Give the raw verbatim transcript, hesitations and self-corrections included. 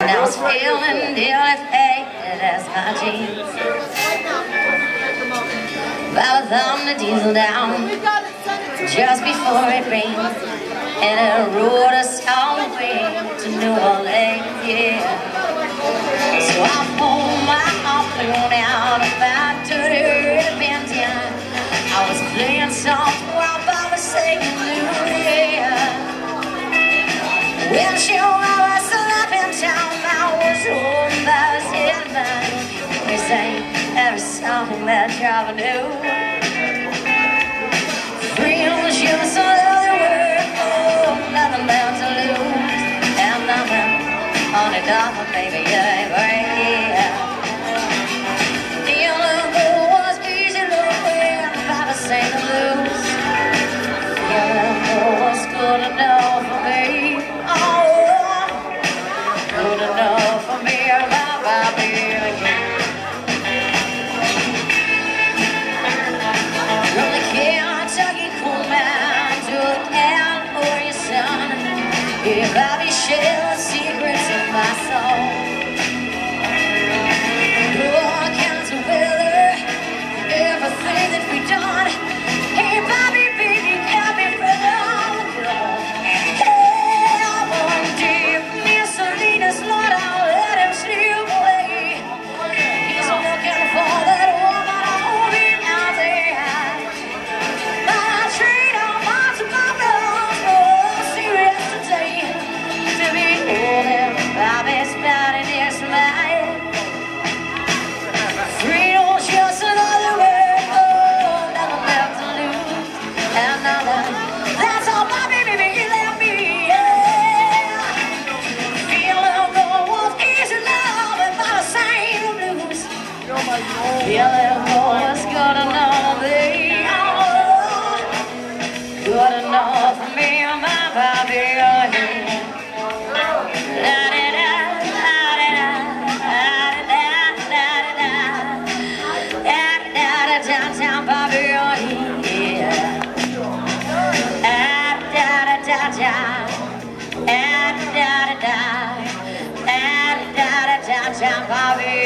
I was feeling nearly faded as my jeans. I was thumbing the diesel down just before it rained, and it rode us all the way to New Orleans, yeah. So I pulled my harpoon out about dirty red bandana. I was playing soft while Bob was singing blue, yeah. When she was up in town, I was home by his head man. We sang every song that Java knew. Freedom's just another word, oh, nothing left to lose, and nothing on and off, baby, yeah, right here. The only goal was easy to win, Papa sang the blues. The only goal was good enough for me, oh, good enough for me, Baba, baby. From the Kentucky coal mine to the California sun, if I be sharing the secrets of my soul, all kinds of weather, everything that we done. Hey, Bobby, baby, got me from the girl. Hey, I want deep Mussolini's Lord, I'll let him slip away. He's looking for that woman I hold him out there. I trade all my tomatoes for serious today. To be holding Bobby's body near smile. Freedom's just another word, oh, nothing left to lose, and nothing. That's all, Bobby, baby, you let me, yeah. Feeling gold was easy love and by the same blues. Feeling gold was good enough, baby, oh, good enough for me, my Bobby, yeah. Downtown Bobby, yeah. Ah, da da da da, ah, da da da, ah, da da da, downtown Bobby.